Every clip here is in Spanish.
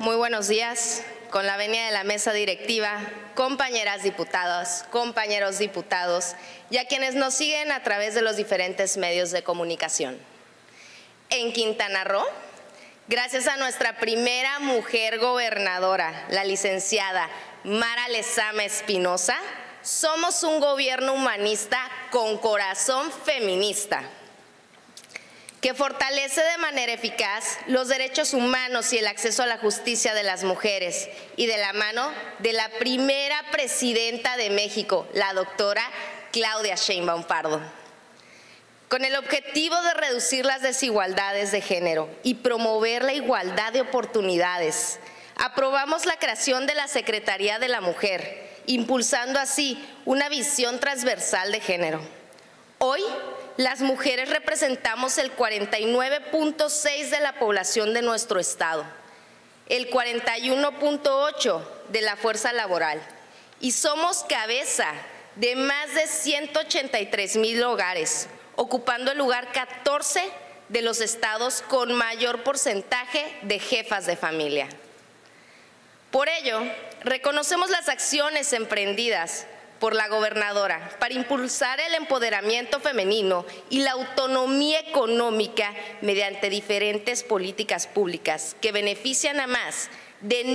Muy buenos días. Con la venia de la mesa directiva, compañeras diputadas, compañeros diputados y a quienes nos siguen a través de los diferentes medios de comunicación. En Quintana Roo, gracias a nuestra primera mujer gobernadora, la licenciada Mara Lezama Espinosa, somos un gobierno humanista con corazón feminista, que fortalece de manera eficaz los derechos humanos y el acceso a la justicia de las mujeres, y de la mano de la primera presidenta de México, la doctora Claudia Sheinbaum Pardo. Con el objetivo de reducir las desigualdades de género y promover la igualdad de oportunidades, aprobamos la creación de la Secretaría de la Mujer, impulsando así una visión transversal de género. Hoy, las mujeres representamos el 49.6% de la población de nuestro estado, el 41.8% de la fuerza laboral, y somos cabeza de más de 183,000 hogares, ocupando el lugar 14 de los estados con mayor porcentaje de jefas de familia. Por ello, reconocemos las acciones emprendidas por la gobernadora para impulsar el empoderamiento femenino y la autonomía económica mediante diferentes políticas públicas que benefician a más de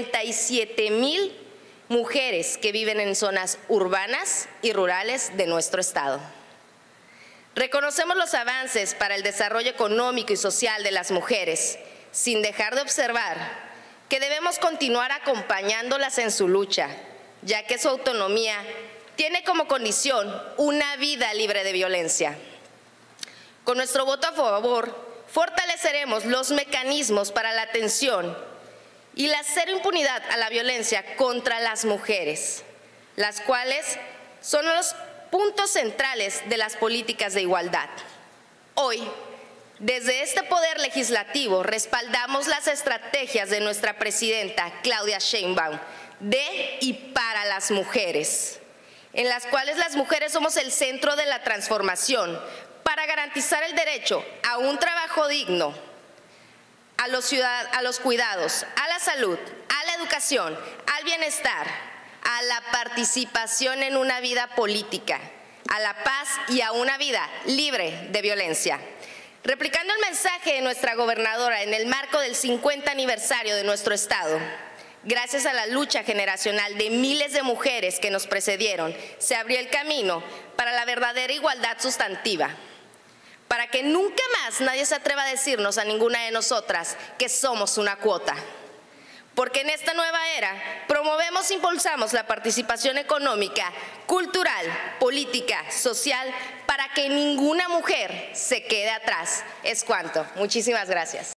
97,000 mujeres que viven en zonas urbanas y rurales de nuestro estado. Reconocemos los avances para el desarrollo económico y social de las mujeres, sin dejar de observar que debemos continuar acompañándolas en su lucha, ya que su autonomía tiene como condición una vida libre de violencia. Con nuestro voto a favor, fortaleceremos los mecanismos para la atención y la cero impunidad a la violencia contra las mujeres, las cuales son los puntos centrales de las políticas de igualdad. Hoy, desde este poder legislativo, respaldamos las estrategias de nuestra presidenta Claudia Sheinbaum de y para las mujeres, en las cuales las mujeres somos el centro de la transformación para garantizar el derecho a un trabajo digno, a los cuidados, a la salud, a la educación, al bienestar, a la participación en una vida política, a la paz y a una vida libre de violencia. Replicando el mensaje de nuestra gobernadora en el marco del 50 aniversario de nuestro estado, gracias a la lucha generacional de miles de mujeres que nos precedieron, se abrió el camino para la verdadera igualdad sustantiva, para que nunca más nadie se atreva a decirnos a ninguna de nosotras que somos una cuota. Porque en esta nueva era promovemos e impulsamos la participación económica, cultural, política, social, para que ninguna mujer se quede atrás. Es cuanto. Muchísimas gracias.